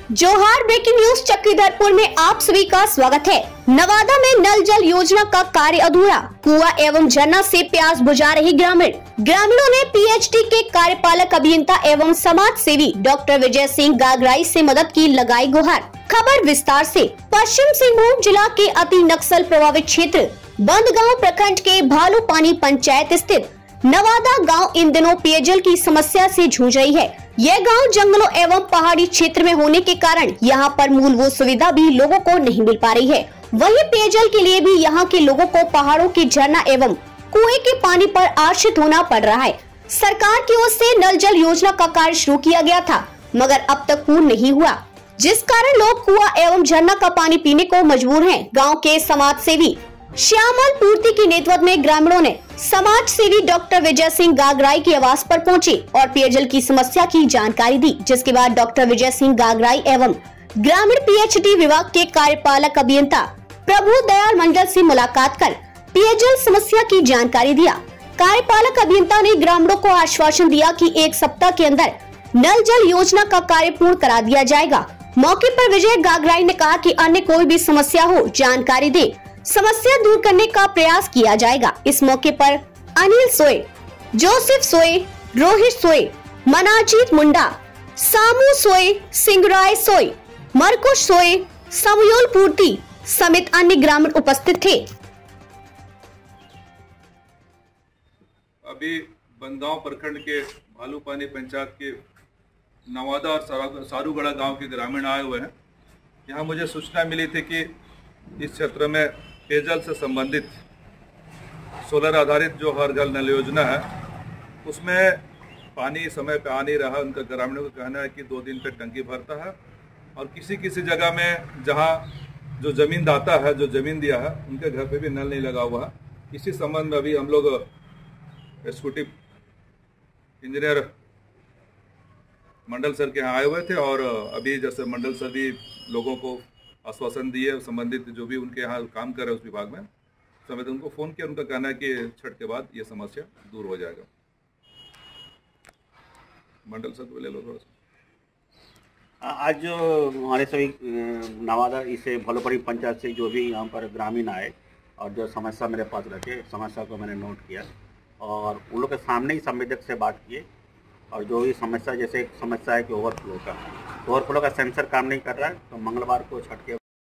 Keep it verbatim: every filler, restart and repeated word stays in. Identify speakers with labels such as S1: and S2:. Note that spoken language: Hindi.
S1: जोहार ब्रेकिंग न्यूज चक्रधरपुर में आप सभी का स्वागत है। नवादा में नल जल योजना का कार्य अधूरा, कुआं एवं झरना से प्यास बुझा रही ग्रामीण। ग्रामीणों ने पीएचडी के कार्यपालक अभियंता एवं समाज सेवी डॉक्टर विजय सिंह गागराई से मदद की लगाई गुहार। खबर विस्तार से। पश्चिम सिंहभूम जिला के अति नक्सल प्रभावित क्षेत्र बंदगांव प्रखंड के भालूपानी पंचायत स्थित नवादा गांव इन दिनों पेयजल की समस्या से जूझ रही है। यह गांव जंगलों एवं पहाड़ी क्षेत्र में होने के कारण यहां पर मूलभूत सुविधा भी लोगों को नहीं मिल पा रही है। वहीं पेयजल के लिए भी यहां के लोगों को पहाड़ों के झरना एवं कुएं के पानी पर आश्रित होना पड़ रहा है। सरकार की ओर से नल जल योजना का कार्य शुरू किया गया था, मगर अब तक पूर्ण नहीं हुआ, जिस कारण लोग कुआं एवं झरना का पानी पीने को मजबूर हैं। गाँव के समाज सेवी श्यामल पूर्ति के नेतृत्व में ग्रामीणों ने समाज सेवी डॉक्टर विजय सिंह गागराई के आवास पर पहुंचे और पेयजल की समस्या की जानकारी दी, जिसके बाद डॉक्टर विजय सिंह गागराई एवं ग्रामीण पीएचडी विभाग के कार्यपालक अभियंता प्रभु दयाल मंडल से मुलाकात कर पेयजल समस्या की जानकारी दिया। कार्यपालक अभियंता ने ग्रामीणों को आश्वासन दिया कि एक सप्ताह के अंदर नल जल योजना का कार्य पूर्ण करा दिया जाएगा। मौके पर विजय गागराई ने कहा कि अन्य कोई भी समस्या हो जानकारी दे, समस्या दूर करने का प्रयास किया जाएगा। इस मौके पर अनिल सोए, जोसेफ सोए, रोहित सोए, मनाजीत मुंडा, सामू सोए, सिंगराय सोए, मरकुश सोए, समयोल पूर्ति समेत अन्य ग्रामीण उपस्थित थे।
S2: अभी बंदगांव प्रखंड के भालूपानी पंचायत के नवादा और सारूगढ़ा गांव के ग्रामीण आए हुए हैं। यहाँ मुझे सूचना मिली थी कि इस क्षेत्र में पेयजल से संबंधित सोलर आधारित जो हर घर नल योजना है, उसमें पानी समय पे आ नहीं रहा। उनका ग्रामीणों का कहना है कि दो दिन पे टंकी भरता है और किसी किसी जगह में जहां जो जमीन दाता है, जो जमीन दिया है, उनके घर पे भी नल नहीं लगा हुआ है। इसी संबंध में अभी हम लोग एग्जीक्यूटिव इंजीनियर मंडल सर के यहाँ आए हुए थे और अभी जैसे मंडल सर भी लोगों को आश्वासन दिए, संबंधित जो भी उनके यहाँ काम कर रहे हैं उस विभाग में समेत उनको फोन किया। उनका कहना है कि छठ के बाद ये समस्या दूर हो जाएगा। मंडल सर को ले लो थोड़ा सा।
S3: आज जो हमारे सभी नवादा इसे भालूपानी पंचायत से जो भी यहाँ पर ग्रामीण आए और जो समस्या मेरे पास रखे, समस्या को मैंने नोट किया और उन लोग के सामने ही संवेदक से बात किए और जो भी समस्या, जैसे एक समस्या है कि ओवरफ्लो का ओवरफ्लो का सेंसर काम नहीं कर रहा है, तो मंगलवार को छठ के